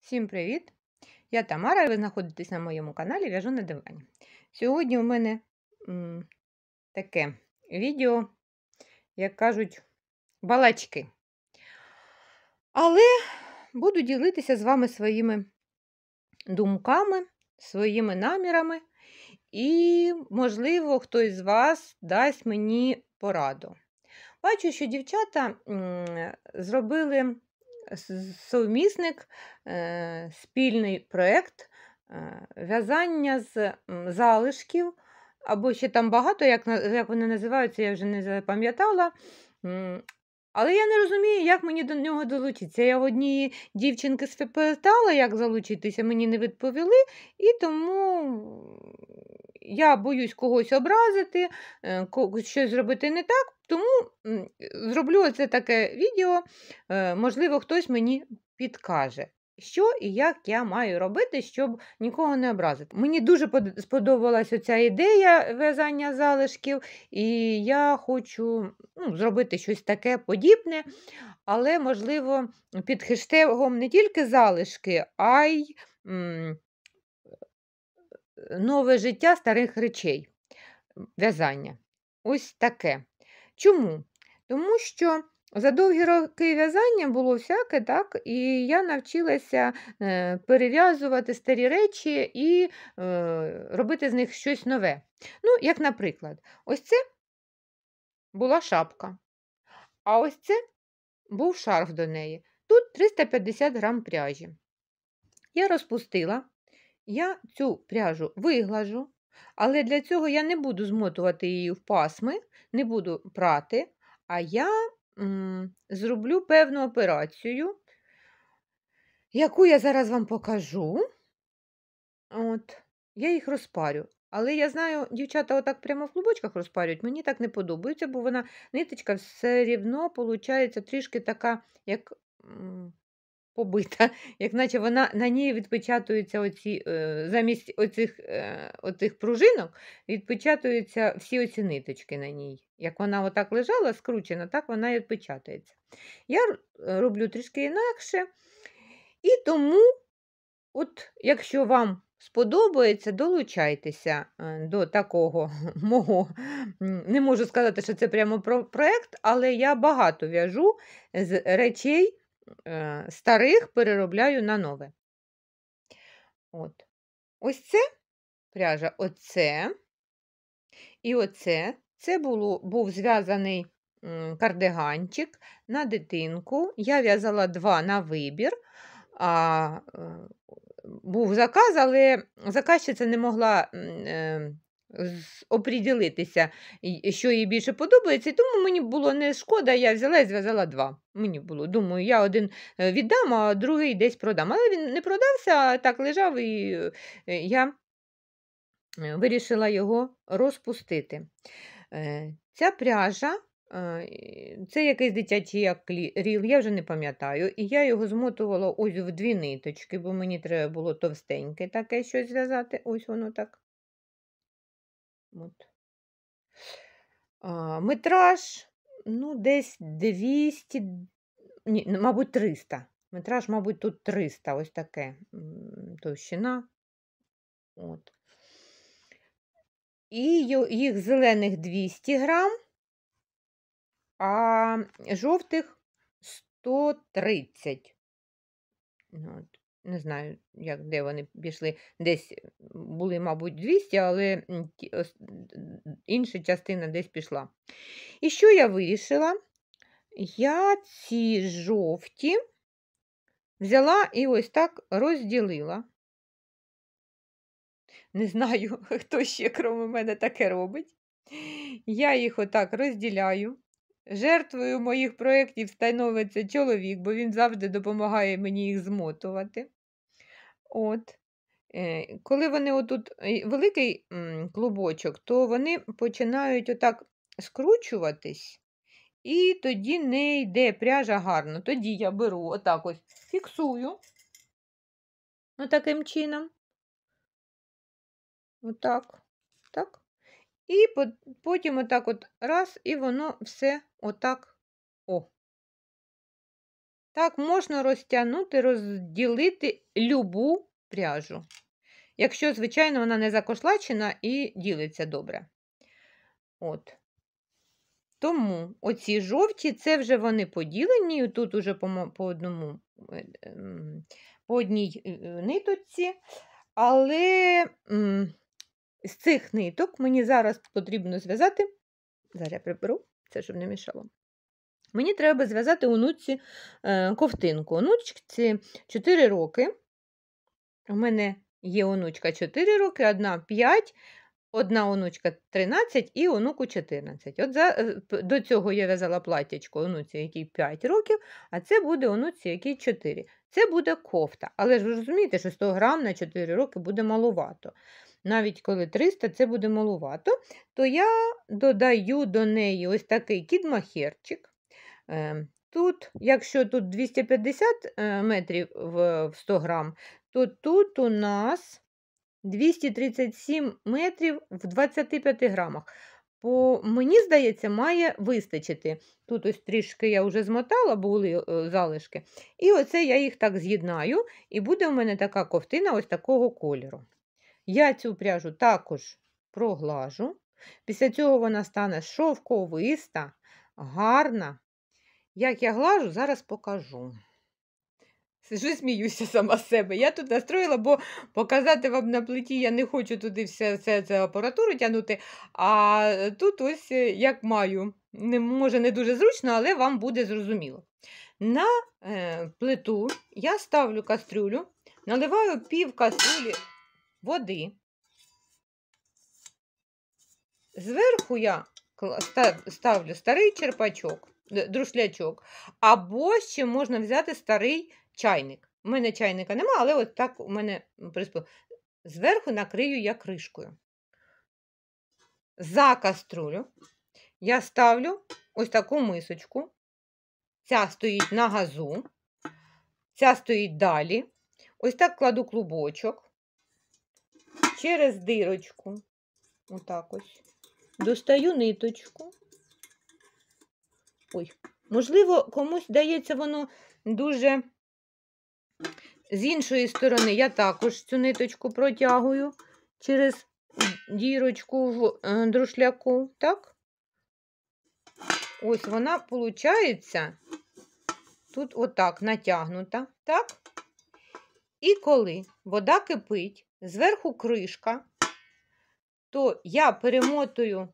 Всім привіт! Я Тамара, і ви знаходитесь на моєму каналі В'яжу на дивані. Сьогодні у мене таке відео, як кажуть, балачки. Але буду ділитися з вами своїми думками, своїми намірами, і, можливо, хтось з вас дасть мені пораду. Бачу, що дівчата зробили совмісник, спільний проєкт в'язання з залишків, або ще там багато, як вони називаються, я вже не запам'ятала. Але я не розумію, як мені до нього долучитися. Я в однієї дівчинки спитала, як залучитися, мені не відповіли, і тому я боюсь когось образити, щось зробити не так, тому зроблю оце таке відео, можливо, хтось мені підкаже, що і як я маю робити, щоб нікого не образити. Мені дуже сподобалася ця ідея в'язання залишків, і я хочу зробити щось таке подібне, але, можливо, під хештегом не тільки залишки, а й нове життя старих речей в'язання. Ось таке. Чому? Тому що за довгі роки в'язання було всяке, так, і я навчилася перев'язувати старі речі і робити з них щось нове. Ну, як, наприклад, ось це була шапка, а ось це був шарф до неї. Тут 350 грам пряжі. Я розпустила, я цю пряжу виглажу, але для цього я не буду змотувати її в пасми, не буду прати, а я зроблю певну операцію, яку я зараз вам покажу. От, я їх розпарю. Але я знаю, дівчата отак прямо в клубочках розпарюють, мені так не подобається, бо вона ниточка все рівно виходить трішки така, як побита, як наче вона на ній відпечатуються оці, замість оцих пружинок, відпечатуються всі оці ниточки на ній. Як вона отак лежала скручена, так вона і відпечатується. Я роблю трішки інакше, і тому, от, якщо вам сподобається, долучайтеся до такого мого, не можу сказати, що це прямо проєкт, але я багато в'яжу з речей старих, переробляю на нове. От. Ось це пряжа, оце і оце. Це був зв'язаний кардиганчик на дитинку. Я в'язала 2 на вибір. Був заказ, але заказчиця не могла оприділитися, що їй більше подобається, і тому мені було не шкода, я взяла і зв'язала 2. Мені було, думаю, я один віддам, а другий десь продам. Але він не продався, а так лежав, і я вирішила його розпустити. Ця пряжа, це якийсь дитячий акрил, я вже не пам'ятаю, і я його змотувала ось в 2 ниточки, бо мені треба було товстеньке таке щось зв'язати, ось воно так. От. Метраж, десь 200, мабуть, 300. Метраж, мабуть, тут 300, ось таке товщина. От. І їх зелених 200 грам, а жовтих 130. От. Не знаю, де вони пішли. Десь були, мабуть, 200, але інша частина десь пішла. І що я вирішила? Я ці жовті взяла і ось так розділила. Не знаю, хто ще, крім мене, таке робить. Я їх отак розділяю. Жертвою моїх проєктів становиться чоловік, бо він завжди допомагає мені їх змотувати. От. Коли вони отут великий клубочок, то вони починають отак скручуватись, і тоді не йде пряжа гарно. Тоді я беру отак ось, фіксую, отаким чином. Отак, так. І потім отак от раз, і воно все отак, Так можна розтягнути, розділити любу пряжу. Якщо, звичайно, вона не закошлачена і ділиться добре. От. Тому оці жовті, це вже вони поділені, і тут уже по одному, по одній ниточці. Але з цих ниток мені зараз потрібно зв'язати, зараз я приберу, це щоб не мішало. Мені треба зв'язати онуці ковтинку. Онучці 4 роки. У мене є онучка 4 роки, одна 5, одна онучка 13 і онуку 14. От до цього я в'язала платтячко онуці, якій 5 років, а це буде онуці, якій 4. Це буде кофта. Але ж ви розумієте, що 100 грам на 4 роки буде маловато. Навіть коли 300, це буде маловато, то я додаю до неї ось такий кідмахерчик. Тут, якщо тут 250 метрів в 100 грам, то тут у нас 237 метрів в 25 грамах. Мені здається, має вистачити. Тут ось трішки я вже змотала, були залишки. І оце я їх так з'єднаю, і буде у мене така ковтина ось такого кольору. Я цю пряжу також проглажу. Після цього вона стане шовковиста, гарна. Як я глажу, зараз покажу. Сижу, сміюся сама з себе. Я тут настроїла, бо показати вам на плиті я не хочу туди все цю апаратуру тягнути, а тут ось як маю. Може, не дуже зручно, але вам буде зрозуміло. На плиту я ставлю кастрюлю, наливаю пів кастрюлі води. Зверху я ставлю старий черпачок, друшлячок, або ще можна взяти старий чайник. У мене чайника нема, але от так у мене приспіло. Зверху накрию я кришкою. За каструлю я ставлю ось таку мисочку. Ця стоїть на газу, ця стоїть далі. Ось так кладу клубочок через дирочку. Отак ось. Достаю ниточку. Ой, можливо, комусь дається воно дуже з іншої сторони. Я також цю ниточку протягую через дірочку в друшляку, так? Ось вона, виходить, тут отак натягнута, так? І коли вода кипить, зверху кришка, то я перемотую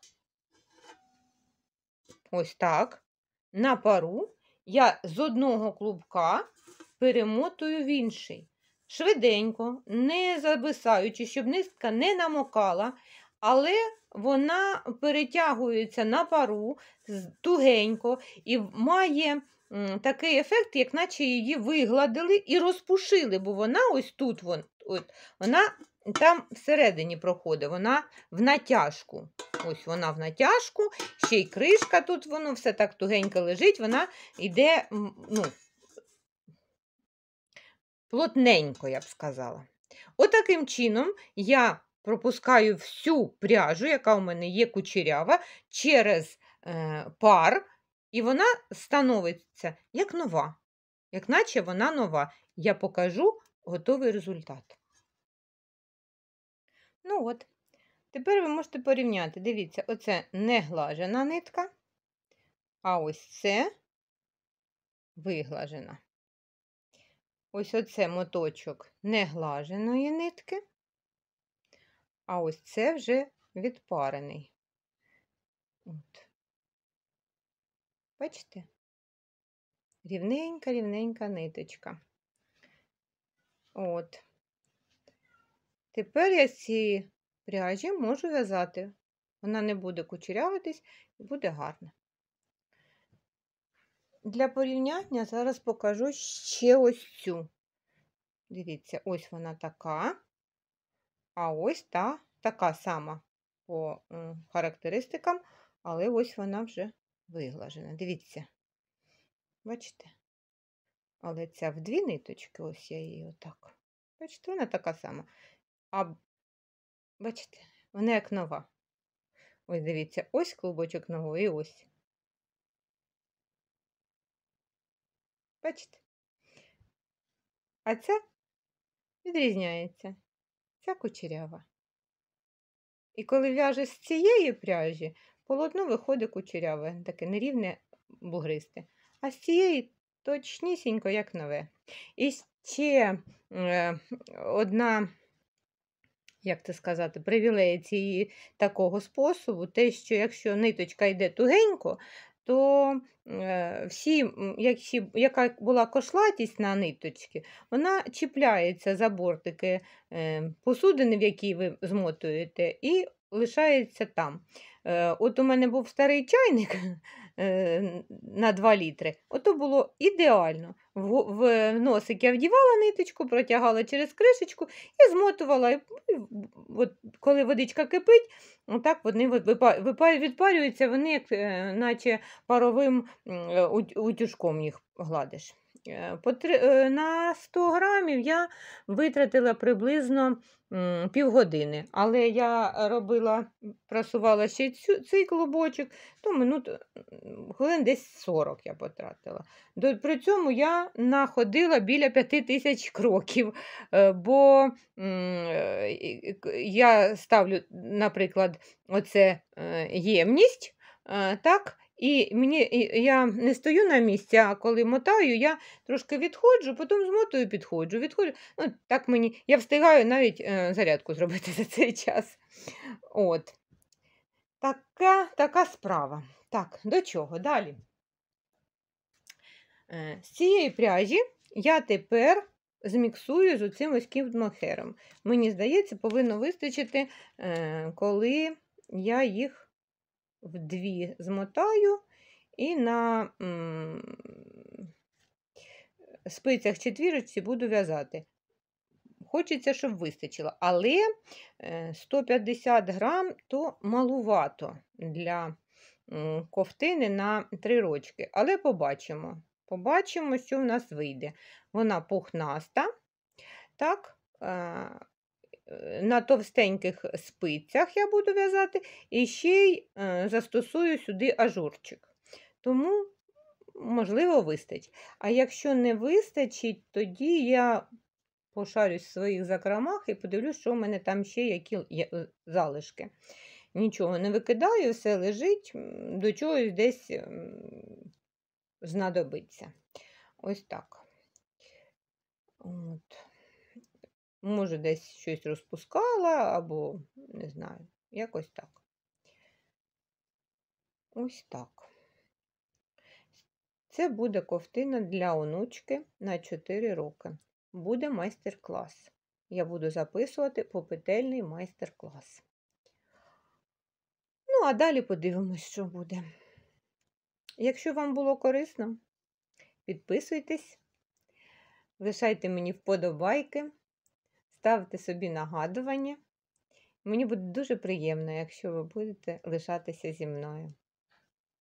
ось так, на пару, я з одного клубка перемотую в інший. Швиденько, не зависаючи, щоб нитка не намокала, але вона перетягується на пару тугенько і має такий ефект, як наче її вигладили і розпушили, бо вона ось тут, вона там всередині проходить, вона в натяжку. Ось вона в натяжку, ще й кришка тут, воно все так тугенько лежить, вона йде, плотненько, я б сказала. Отаким чином я пропускаю всю пряжу, яка у мене є кучерява, через пар, і вона становиться як нова, як наче вона нова. Я покажу готовий результат. Ну от, тепер ви можете порівняти. Дивіться, оце не глажена нитка, а ось це виглажена. Ось оце моточок неглаженої нитки, а ось це вже відпарений. От. Бачите? Рівненька ниточка. От. Тепер я з цієї пряжі можу в'язати. Вона не буде кучерявитись і буде гарна. Для порівняння зараз покажу ще ось цю. Дивіться, ось вона така, а ось така сама по характеристикам, але ось вона вже виглажена. Дивіться, бачите? Але ця в дві ниточки, ось я її отак. Бачите, вона така сама. А бачите, вона як нова. Ось дивіться, ось клубочок новий, і ось. Бачите? А ця відрізняється. Ця кучерява. І коли в'яжеш з цієї пряжі, полотно виходить кучеряве, таке нерівне, бугристе. А з цієї точнісінько, як нове. І ще одна, як це сказати, привілея такого способу, те, що якщо ниточка йде тугенько, то яка була кошлатість на ниточці, вона чіпляється за бортики посудини, в якій ви змотуєте, і лишається там. От у мене був старий чайник на 2 літри. Ото було ідеально. В носик я вдівала ниточку, протягала через кришечку і змотувала. І от, коли водичка кипить, отак вони відпарюються, вони як наче паровим утюжком їх гладиш. На 100 грамів я витратила приблизно півгодини, але я прасувала ще цей клубочок, то хвилин десь 40 я потратила. При цьому я находила біля 5000 кроків, бо я ставлю, наприклад, оце ємність, так, і я не стою на місці, а коли мотаю, я трошки відходжу, потім змотую, підходжу, відходжу. Ну, так я встигаю навіть зарядку зробити за цей час. От. Така справа. Так, до чого? Далі. З цієї пряжі я тепер зміксую з оцим ось кіт-мохером. Мені здається, повинно вистачити, коли я їх вдві змотаю і на спицях четвірочці буду в'язати. Хочеться, щоб вистачило, але 150 грам то малувато для ковтини на 3 рочки. Але побачимо. Побачимо, що в нас вийде. Вона пухнаста, так, на товстеньких спицях я буду в'язати, і ще й застосую сюди ажурчик. Тому, можливо, вистачить. А якщо не вистачить, тоді я пошарюсь в своїх закромах і подивлюсь, що в мене там ще які залишки. Нічого не викидаю, все лежить, до чогось десь знадобиться. Ось так. От. Може, десь щось розпускала, або, не знаю, якось так. Ось так. Це буде ковтина для онучки на 4 роки. Буде майстер-клас. Я буду записувати попетельний майстер-клас. Ну, а далі подивимось, що буде. Якщо вам було корисно, підписуйтесь, лишайте мені вподобайки, ставте собі нагадування. Мені буде дуже приємно, якщо ви будете лишатися зі мною.